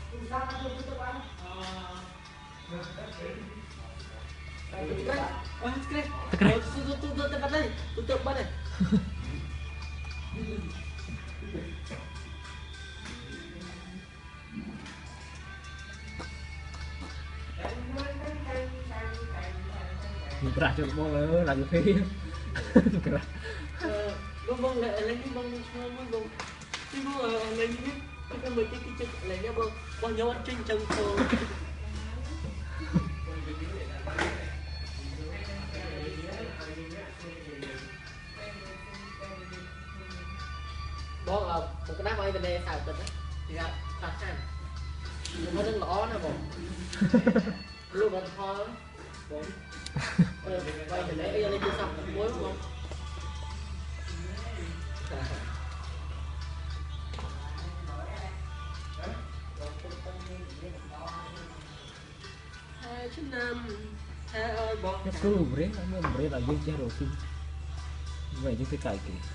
Tutup mana? Gerak cuk boleh lagi film. Gerak. Bông lấy cái bông bông cái bông lấy cái mấy cái chân lấy cái bông bao nhiêu trên chân thôi. Bông một cái đám ai bên đây xài tận á thì gặp phạt hàng nó rất lõ nè bông luôn nó thôi bông quay từ đấy lên chưa xong cuối không. Nó cứ bret nó bret là dương che đồ phim vậy chứ cái cài kì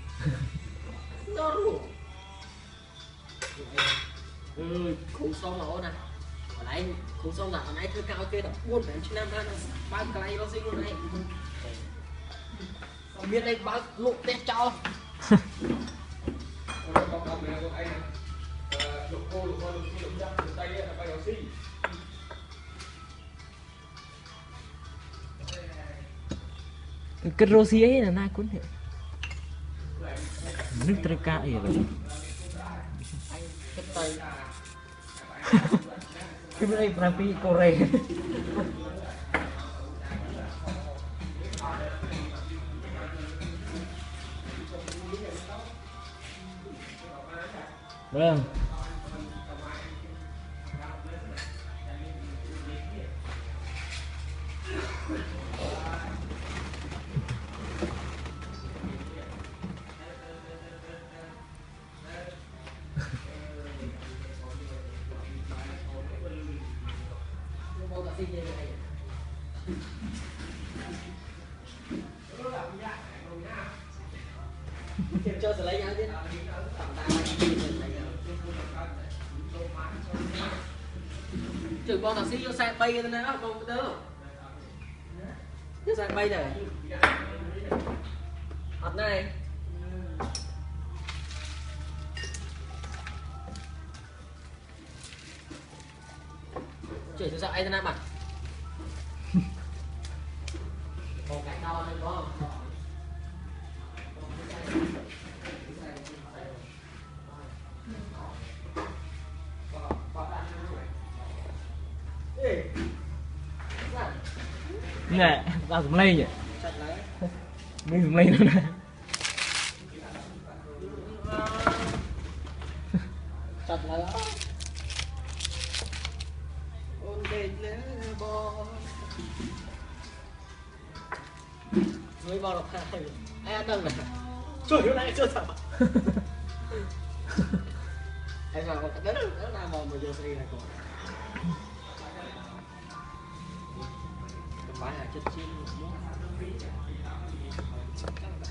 khu xong rồi nè hồi nãy khu xong là hồi nãy thưa cao kia đập buôn để trên năm ăn ba cái nó sinh luôn này biết đây ba lụt tét cho cái rosi ấy là na cuốn hiệu nước trái ca gì vậy cái này Prapi Korea vâng cho xử lấy nhau chứ chừng con taxi cho xe bay lên đó con đỡ xe bay này hạt này chỉ cho ai ra mặt một cái đo lên có không? nè tao dùng lên nhỉ mình dùng lên nữa nè chặt lại đó ôn định lấy bò mấy bò lọc hai ai ăn đâu này trời ơi này chưa sợ em vào cái đất nào mà giờ xì này còn phải là chất chiên